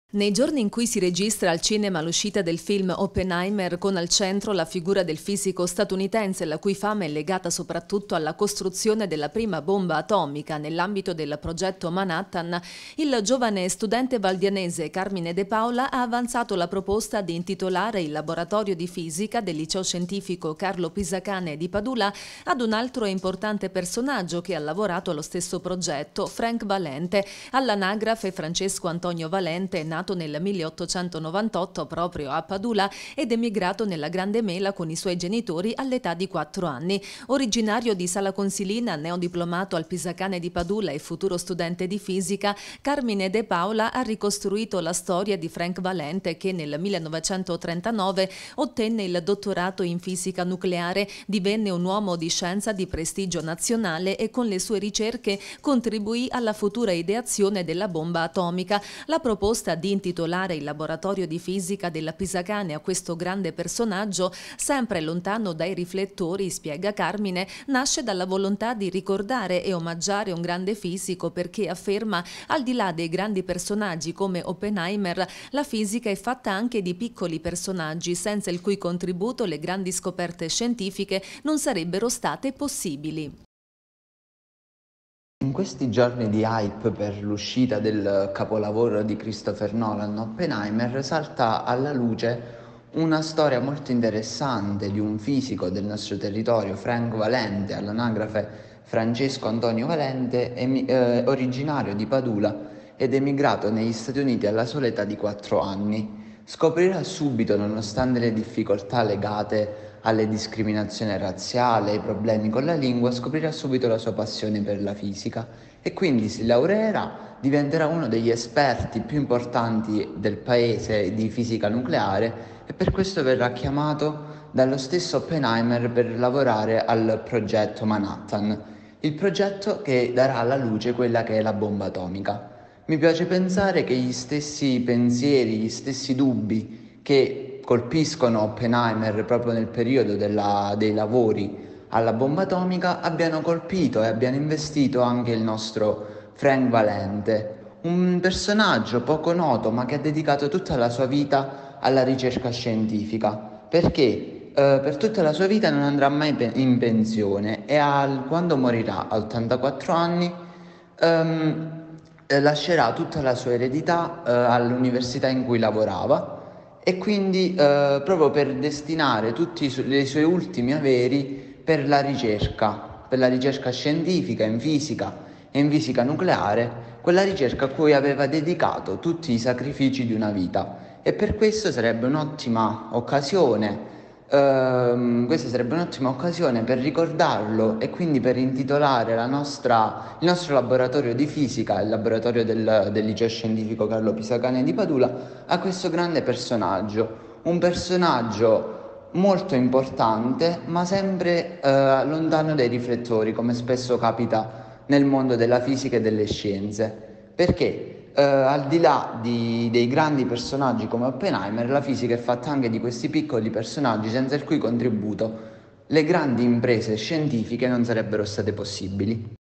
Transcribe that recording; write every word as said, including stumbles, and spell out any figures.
Nei giorni in cui si registra al cinema l'uscita del film Oppenheimer, con al centro la figura del fisico statunitense, la cui fama è legata soprattutto alla costruzione della prima bomba atomica nell'ambito del progetto Manhattan, il giovane studente valdianese Carmine De Paola ha avanzato la proposta di intitolare il laboratorio di fisica del liceo scientifico Carlo Pisacane di Padula ad un altro importante personaggio che ha lavorato allo stesso progetto, Frank Valente, all'anagrafe Francesco Antonio Valente, nato nel milleottocentonovantotto proprio a Padula ed emigrato nella Grande Mela con i suoi genitori all'età di quattro anni. Originario di Sala Consilina, neodiplomato al Pisacane di Padula e futuro studente di fisica, Carmine De Paola ha ricostruito la storia di Frank Valente, che nel millenovecentotrentanove ottenne il dottorato in fisica nucleare, divenne un uomo di scienza di prestigio nazionale e con le sue ricerche contribuì alla futura ideazione della bomba atomica. La proposta di intitolare il laboratorio di fisica della Pisacane a questo grande personaggio, sempre lontano dai riflettori, spiega Carmine, nasce dalla volontà di ricordare e omaggiare un grande fisico, perché afferma: al di là dei grandi personaggi come Oppenheimer, la fisica è fatta anche di piccoli personaggi, senza il cui contributo le grandi scoperte scientifiche non sarebbero state possibili. In questi giorni di hype per l'uscita del capolavoro di Christopher Nolan, Oppenheimer, salta alla luce una storia molto interessante di un fisico del nostro territorio, Frank Valente, all'anagrafe Francesco Antonio Valente, emi- eh, originario di Padula ed emigrato negli Stati Uniti alla sola età di quattro anni. Scoprirà subito, nonostante le difficoltà legate alle discriminazioni razziali, ai problemi con la lingua, scoprirà subito la sua passione per la fisica e quindi si laureerà, diventerà uno degli esperti più importanti del paese di fisica nucleare e per questo verrà chiamato dallo stesso Oppenheimer per lavorare al progetto Manhattan, il progetto che darà alla luce quella che è la bomba atomica. Mi piace pensare che gli stessi pensieri, gli stessi dubbi che colpiscono Oppenheimer proprio nel periodo della, dei lavori alla bomba atomica abbiano colpito e abbiano investito anche il nostro Frank Valente, un personaggio poco noto ma che ha dedicato tutta la sua vita alla ricerca scientifica, perché eh, per tutta la sua vita non andrà mai pe- in pensione e al, quando morirà a ottantaquattro anni ehm, eh, lascerà tutta la sua eredità eh, all'università in cui lavorava e quindi eh, proprio per destinare tutti i, su- i suoi ultimi averi per la ricerca, per la ricerca scientifica in fisica e in fisica nucleare, quella ricerca a cui aveva dedicato tutti i sacrifici di una vita. E per questo sarebbe un'ottima occasione, ehm, questa sarebbe un'ottima occasione per ricordarlo e quindi per intitolare la nostra, il nostro laboratorio di fisica, il laboratorio del, del liceo scientifico Carlo Pisacane di Padula, a questo grande personaggio. Un personaggio molto importante, ma sempre eh, lontano dai riflettori, come spesso capita nel mondo della fisica e delle scienze. Perché eh, al di là di, dei grandi personaggi come Oppenheimer, la fisica è fatta anche di questi piccoli personaggi senza il cui contributo le grandi imprese scientifiche non sarebbero state possibili.